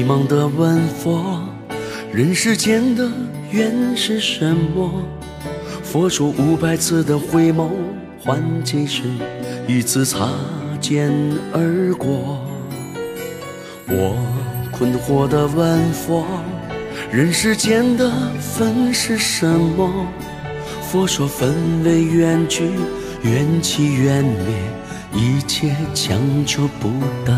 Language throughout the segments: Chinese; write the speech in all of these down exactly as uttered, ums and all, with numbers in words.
迷茫地问佛，人世间的缘是什么？佛说五百次的回眸，换几世一次擦肩而过。我困惑地问佛，人世间的分是什么？佛说分为缘聚，缘起缘灭，一切强求不得。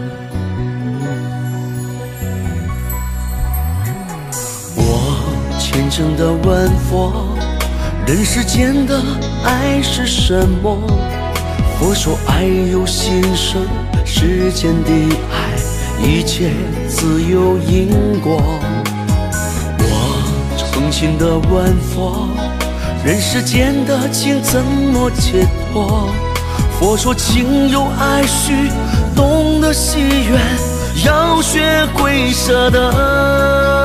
我虔诚地问佛，人世间的爱是什么？佛说爱有心生，世间的爱一切自有因果。我诚心地问佛，人世间的情怎么解脱？佛说情有爱绪，懂得惜缘，要学会舍得。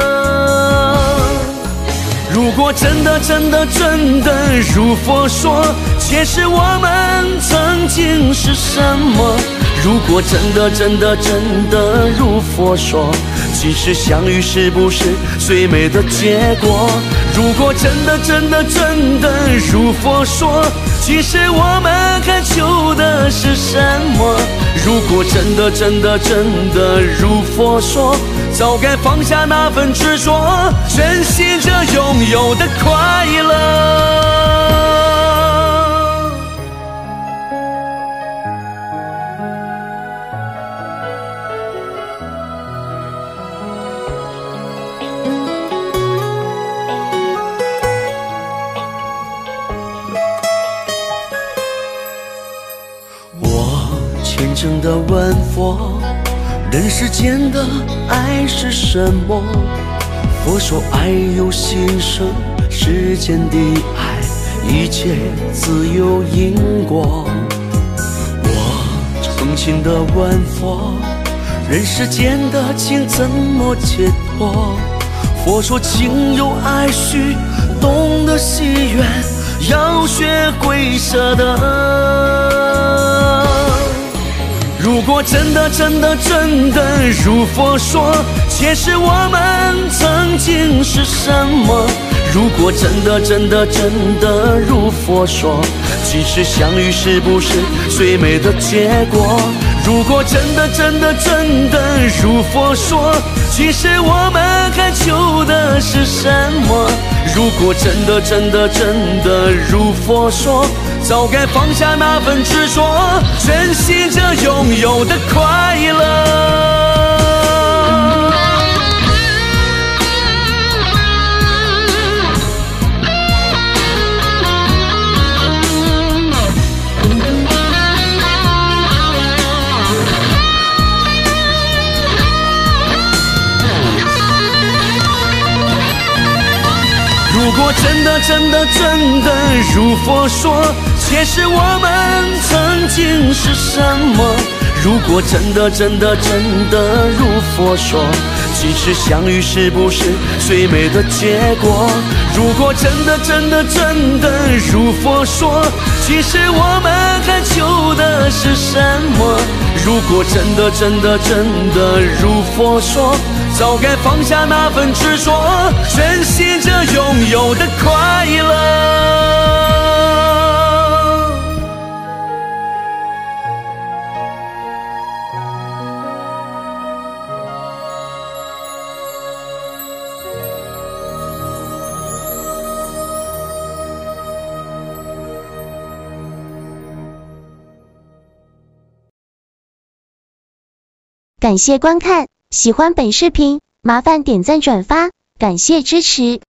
如果真的真的真的如佛说，前世我们曾经是什么？如果真的真的真的如佛说，今世相遇是不是最美的结果？如果真的真的真的如佛说，其实我们还求的是什么？如果真的真的真的如佛说，早该放下那份执着，珍惜着拥有的快乐。虔诚地问佛，人世间的爱是什么？佛说爱有心生，世间的爱一切自有因果。我诚心地问佛，人世间的情怎么解脱？佛说情有爱绪，懂得惜缘，要学会舍得。如果真的真的真的如佛说，前世我们曾经是什么？如果真的真的真的如佛说，今世相遇是不是最美的结果？如果真的真的真的如佛说，其实我们还求的是什么？如果真的真的真的如佛说，早该放下那份执着，珍惜着拥有的快乐。如果真的真的真的如佛说，前世我们曾经是什么？如果真的真的真的如佛说，今世相遇是不是最美的结果？如果真的真的真的如佛说，其实我们还求的是什么？如果真的真的真的如佛说，早该放下那份执着，珍惜着拥有的快乐。 感谢观看，喜欢本视频，麻烦点赞转发，感谢支持。